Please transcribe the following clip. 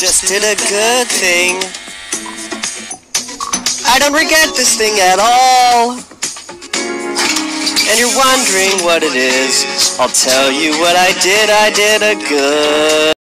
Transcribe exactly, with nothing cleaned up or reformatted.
just did a good thing. I don't regret this thing at all. And you're wondering what it is. I'll tell you what I did. I did a good